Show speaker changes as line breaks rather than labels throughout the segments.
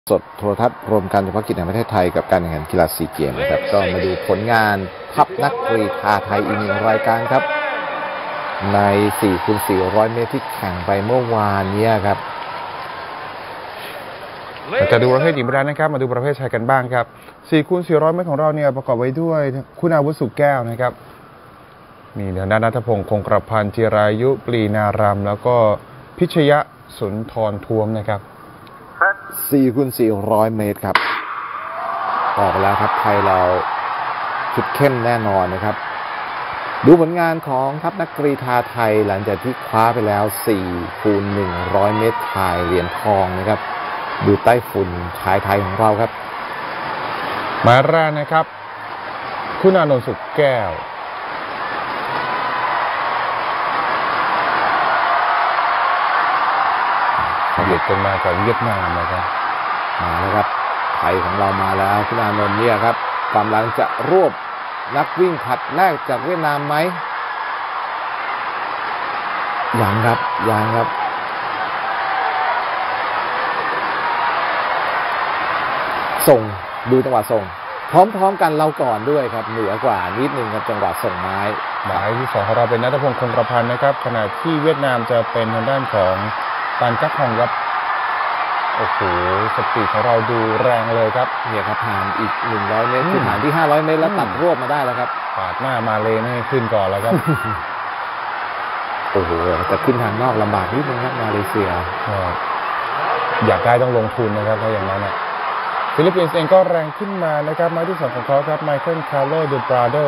สดโทรทัศน์รวมการเฉพาะกิจแห่งประเทศไทยกับการแข่งขันกีฬาซีเกมส์นะครับก็มาดูผลงานทัพนักกรีฑาไทยอีกหนึ่งรายการครับใน 4x400 เมตรที่แข่งไปเมื่อวานนี้ครับ
จะดูประเภทหญิงไปแล้วนะครับมาดูประเภทชายกันบ้างครับ 4x400 เมตรของเราเนี่ยประกอบไว้ด้วยคุณอาวุธสุขแก้วนะครับมีทางด้านณัฐพงศ์คงกระพันธ์จิรายุปรีนารำแล้วก็พิชยะสุนทรท้วมนะครับ
4x400 เมตรครับออกแล้วครับไทยเราชุดเข้มแน่นอนนะครับดูผลงานของทัพนักกรีฑาไทยหลังจากที่คว้าไปแล้ว 4x100 เมตรชายเหรียญทองนะครับดูไต้ฝุ่นชายไทยของเราครับ
มาแรกนะครับคุณอานนท์สุขแก้วเบียดกันมากับเวียดนามนะครับ
มาแล้วครับไทยของเรามาแล้วคุณอานนท์เนี่ยครับกำลังจะรวบนักวิ่งผลัดแรกจากเวียดนามไหมยังครับส่งดูจังหวะส่งพร้อมๆกันเราก่อนด้วยครับเหนือกว่านิดนึงครับจังหวะส่งไม้
หมายที่2ของเราเป็นณัฐพงศ์คงกระพันธ์นะครับขณะที่เวียดนามจะเป็นทางด้านของปานกักฮองครับโอ้โหสปีดของเราดูแรงเลยครับ
เนี่ยครับผ่านอีก100เมตรที่ผ่านที่500เมตรแล้วตัดรวบมาได้แล้วครับ
ปาดหน้ามาเลไม่ให้ขึ้นก่อนแล้วครับ
โอ้โหแต่ขึ้นทางนอกลำบากนิดนึงครับมาเลเซีย
อยากได้ต้องลงทุนนะครับเพราะอย่างนั้นฟิลิปปินส์เองก็แรงขึ้นมานะครับหมายที่2ของเขาครับไมเคิลคาร์โลเดบราโด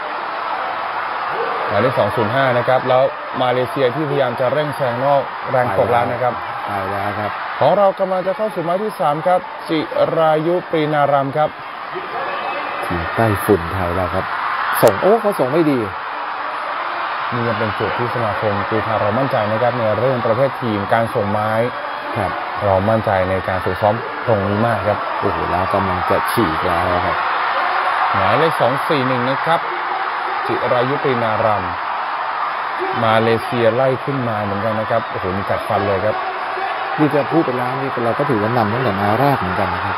หมายที่205นะครับแล้วมาเลเซียที่พยายามจะเร่งแซงนอกแรงตกแล้วนะครับ
ไปแล้วครับ
ของเรากำลังจะเข้าสู่หมายที่3ครับจิรายุปรีนารำครับ
ทีมใต้ฝุ่นไทยแล้วครับส่งเขาส่งไม่ดี
นี่ยังเป็นจุดที่สมาคมกีฬาเรามั่นใจนะครับในเรื่องประเภททีมการส่งไม้
ครับ
เรามั่นใจในการฝึกซ้อมตรงนี้มากครับ
โอ้โหแล้วกำลังจะฉีกแล้วครับ
หมายเลข241นะครับจิรายุปรีนารำมาเลเซียไล่ขึ้นมาเหมือนกันนะครับโอ้โหมีกัดฟันเลยครับ
นี่จะพูดไปแล้วนี่เราก็ถือว่านำตั้งแต่มาแรกเหมือนกันนะครับ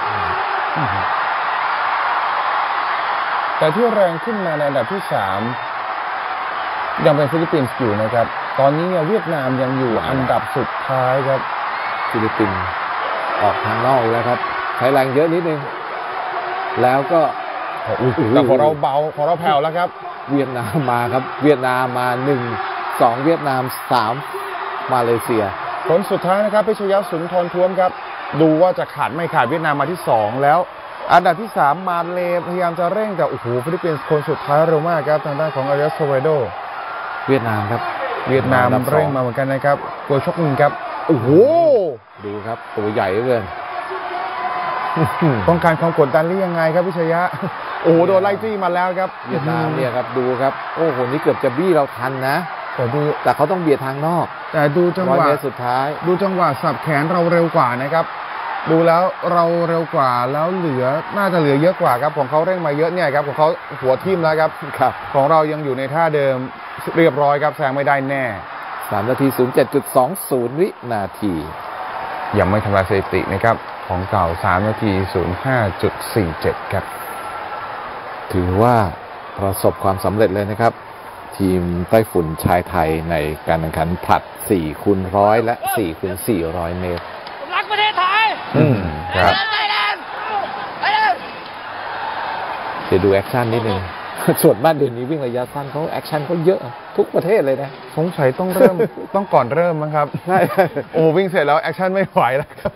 แต่ที่แรงขึ้นมาในอันดับที่3ยังเป็นฟิลิปปินส์อยู่นะครับตอนนี้เนี่ยเวียดนามยังอยู่อันดับสุดท้ายครับ
ฟิลิปปินส์ออกทางนอกแล้วครับใช้แรงเยอะนิดนึงแล้วก็
แต่ของเราเบาของเราแผ่วแล้วครับ
เวียดนามมาครับเวียดนามมา1-2เวียดนาม3มาเลเซีย
ผลสุดท้ายนะครับพิชยะสุนทรท้วมครับดูว่าจะขาดไม่ขาดเวียดนามมาที่2แล้วอันดับที่3มาเลพยายามจะเร่งแต่โอ้โหฟิลิปปินส์คนสุดท้ายเร็วมากครับทางด้านของอาริอัสโทเวโด
เวียดนามครับ
เวียดนามเร่งมาเหมือนกันนะครับตัวชกหนึ่งครับโอ้โห
ดูครับตัวใหญ่เหลือเกิน
ต้องการความกดดันหรือยังไงครับพิชยะโอ้โหโดนไล่จี้มาแล้วครับ
เวียดนามเนี่ยครับดูครับโอ้โหนี่เกือบจะบี้เราทันนะแต่เขาต้องเบียดทางนอก
แต่ดูจังหวะ
สุดท้าย
ดูจังหวะสับแขนเราเร็วกว่านะครับดูแล้วเราเร็วกว่าแล้วน่าจะเหลือเยอะกว่าครับของเขาเร่งมาเยอะเนี่ยครับของเขาหัวทิ่มแล้วครับของเรายังอยู่ในท่าเดิมเรียบร้อยครับแซงไม่ได้แน่
3 นาที 07.20 วินาที
ยังไม่ทำลายสถิตินะครับของเก่า3 นาที 05.47 ครับ
ถือว่าประสบความสำเร็จเลยนะครับทีมไต้ฝุ่นชายไทยในการแข่งขันผลัด 4x100 และ 4x400 เมตร
รักประเทศไทย
ครับ
เดี๋ยวดูแอคชั่นนิดนึงส่วนบ้านเดี๋ยวนี้วิ่งระยะสั้นเขาแอคชั่นเขาเยอะทุกประเทศเลยนะ
สงสัยต้องเริ่ม ต้องก่อนเริ่มมั้งครับ
ใช่
โอ้วิ่งเสร็จแล้วแอคชั่นไม่ไหวแล้วครับ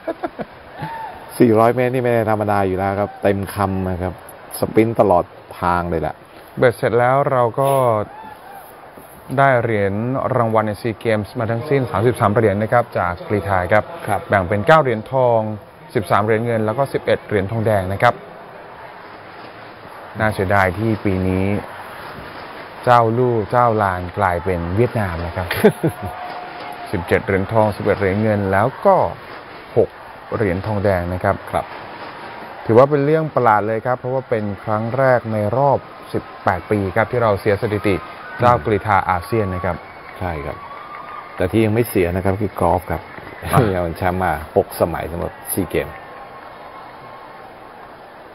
400 เมตรนี่ไม่ธรรมดาอยู่แล้วครับเต็มคำนะครับสปรินต์ตลอดทางเลยแหละ
เบ็ดเสร็จแล้วเราก็ได้เหรียญรางวัลในซีเกมส์มาทั้งสิ้น33เหรียญนะครับจากกรีฑาครับแบ่งเป็น9เหรียญทอง13เหรียญเงินแล้วก็11เหรียญทองแดงนะครับน่าเสียดายที่ปีนี้เจ้าลานกลายเป็นเวียดนามนะครับ17เหรียญทอง11เหรียญเงินแล้วก็6เหรียญทองแดงนะครับถือว่าเป็นเรื่องประหลาดเลยครับเพราะว่าเป็นครั้งแรกในรอบ18ปีครับที่เราเสียสถิติเจ้ากรีฑาอาเซียนนะครับ
ใช่ครับแต่ที่ยังไม่เสียนะครับคือกอล์ฟครับที่เอาแชมป์มา6 สมัยสำหรับซีเกมส์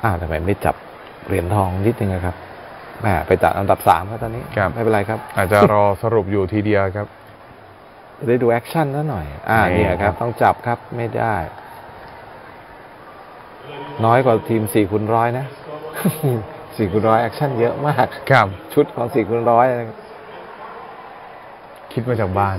ทำไมไม่จับเหรียญทองนิดนึงนะครับแหมไปจัดอันดับ3ครับตอนนี้ไม่เป็นไรครับ
อาจจะรอสรุปอยู่ทีเดียวครับ
จะได้ดูแอคชั่นซะหน่อยเนี่ยครับต้องจับครับไม่ได้น้อยกว่าทีม4x100นะ4x100แอคชั่นเยอะมาก
ครับ
ชุดของ4x100นะครับ
คิดมาจากบ้าน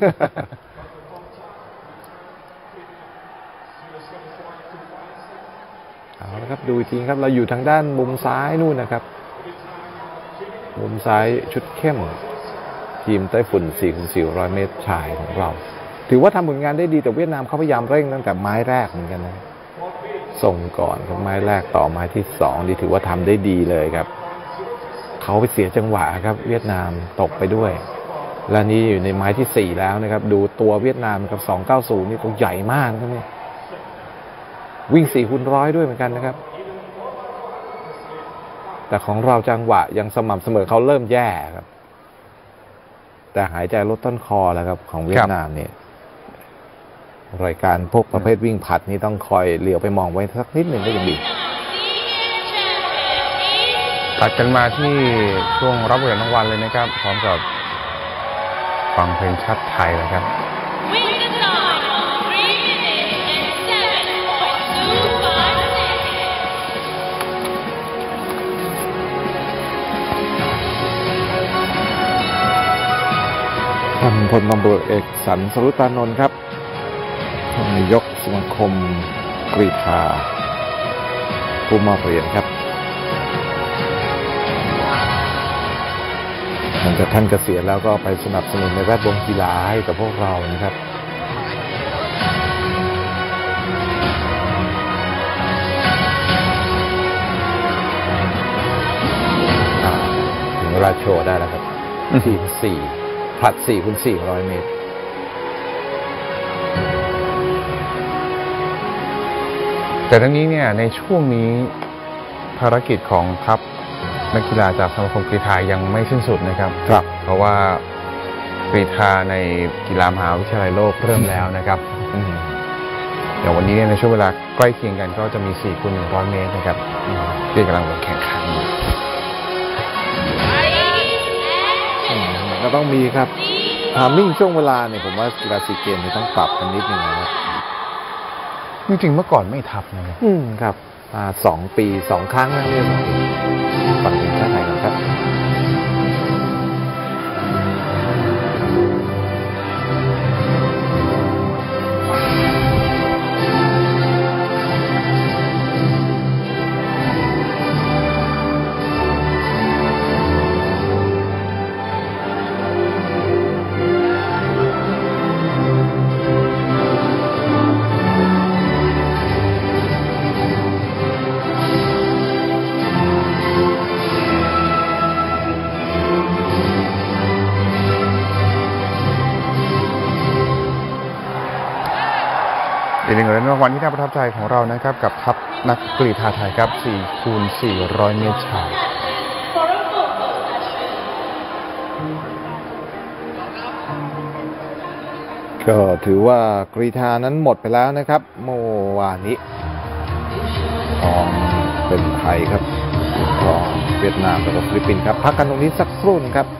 เอาละครับดูอีกทีครับเราอยู่ทางด้านมุมซ้ายนู่นนะครับมุมซ้ายชุดเข้มทีมไต้ฝุ่น 4x400 เมตรชายของเราถือว่าทำผลงานได้ดีแต่เวียดนามเขาพยายามเร่งตั้งแต่ไม้แรกเหมือนกันนะส่งก่อนครับไม้แรกต่อไม้ที่2ดีถือว่าทำได้ดีเลยครับเขาไปเสียจังหวะครับเวียดนามตกไปด้วยและนี่อยู่ในไม้ที่4แล้วนะครับดูตัวเวียดนามกับ290นี่ตัวใหญ่มากนะครับนี่วิ่ง4x100ด้วยเหมือนกันนะครับแต่ของเราจังหวะยังสม่ำเสมอเขาเริ่มแย่ครับแต่หายใจลดต้นคอแล้วครับของเวียดนามเนี่ยรายการพวกประเภทวิ่งผลัดนี่ต้องคอยเหลียวไปมองไว้สักนิดหนึ่งก็ยังดี
ตัดกันมาที่ช่วงรับเหรียญรางวัลเลยนะครับพร้อมกับฟังเพลงชาติไทยนะครับ
ท่านพลตำรวจเอกสัน สรุตานนท์ครับท่านนายกสมาคมกรีฑาผู้มอบเหรียญครับหลังจากท่านเกษียณแล้วก็ไปสนับสนุนในแวดวงกีฬาให้กับพวกเรานะครับถึงเวลาโชว์ได้แล้วครับทีม4ผลัด 4x400 เมตร
แต่ทั้งนี้เนี่ยในช่วงนี้ภารกิจของทัพนักกีฬาจากสมาคมกรีฑายังไม่สิ้นสุดนะครับ
ครับ
เพราะว่ากรีฑาในกีฬามหาวิทยาลัยโลกเริ่มแล้วนะครับอย่างวันนี้ในช่วงเวลาใกล้เคียงกันก็จะมี 4x100 เมตรนะครับที่กำลังลงแข่งขัน
ก็ต้องมีครับทามมิ่งช่วงเวลาเนี่ยผมว่ากีฬาซีเกมส์ต้องปรับกันนิดนึงนะครับ
จริงๆเมื่อก่อนไม่ทับ
นะครับ2 ปี 2 ครั้งนะเรื่องฝั่งทีมชาติไทยนะครับ
อีกหนึ่งเหรียญรางวัลที่น่าประทับใจของเรานะครับกับทัพนักกรีฑาไทยครับ 4x400 เมตรชาย
ก็ถือว่ากรีฑานั้นหมดไปแล้วนะครับเมื่อวานนี้ทองเป็นไทยครับทองเวียดนามแล้วก็ฟิลิปปินส์ครับพักกันตรงนี้สักครู่นึงครับ